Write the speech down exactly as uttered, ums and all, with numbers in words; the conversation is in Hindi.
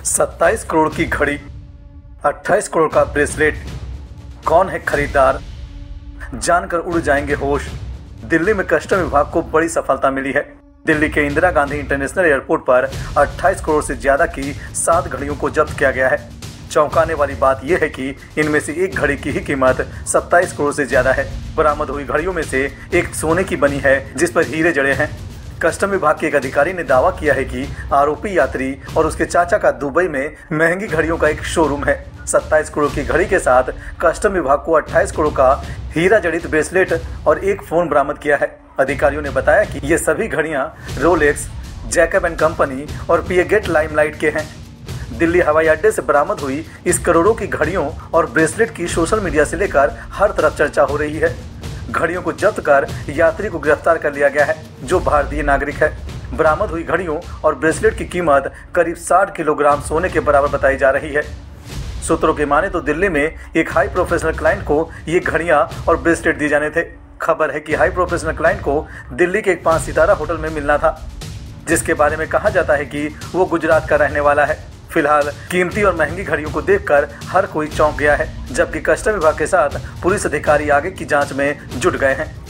सत्ताईस करोड़ की घड़ी, अट्ठाईस करोड़ का ब्रेसलेट, कौन है खरीदार, जानकर उड़ जाएंगे होश। दिल्ली में कस्टम विभाग को बड़ी सफलता मिली है। दिल्ली के इंदिरा गांधी इंटरनेशनल एयरपोर्ट पर अट्ठाईस करोड़ से ज्यादा की सात घड़ियों को जब्त किया गया है। चौंकाने वाली बात यह है कि इनमें से एक घड़ी की ही कीमत सत्ताईस करोड़ से ज्यादा है। बरामद हुई घड़ियों में से एक सोने की बनी है जिस पर हीरे जड़े हैं। कस्टम विभाग के एक अधिकारी ने दावा किया है कि आरोपी यात्री और उसके चाचा का दुबई में महंगी घड़ियों का एक शोरूम है। सत्ताईस करोड़ की घड़ी के साथ कस्टम विभाग को अट्ठाईस करोड़ का हीरा जड़ित ब्रेसलेट और एक फोन बरामद किया है। अधिकारियों ने बताया कि ये सभी घड़ियां रोलेक्स, जैकब एंड कंपनी और पिएगेट लाइमलाइट के हैं। दिल्ली हवाई अड्डे से बरामद हुई इस करोड़ों की घड़ियों और ब्रेसलेट की सोशल मीडिया से लेकर हर तरफ चर्चा हो रही है। घड़ियों को जब्त कर यात्री को गिरफ्तार कर लिया गया है जो भारतीय नागरिक है। बरामद हुई घड़ियों और ब्रेसलेट की कीमत करीब साठ किलोग्राम सोने के बराबर बताई जा रही है। सूत्रों के माने तो दिल्ली में एक हाई प्रोफेशनल क्लाइंट को ये घड़ियां और ब्रेसलेट दिए जाने थे। खबर है कि हाई प्रोफेशनल क्लाइंट को दिल्ली के एक पांच सितारा होटल में मिलना था, जिसके बारे में कहा जाता है कि वो गुजरात का रहने वाला है। फिलहाल कीमती और महंगी घड़ियों को देखकर हर कोई चौंक गया है, जबकि कस्टम विभाग के साथ पुलिस अधिकारी आगे की जांच में जुट गए हैं।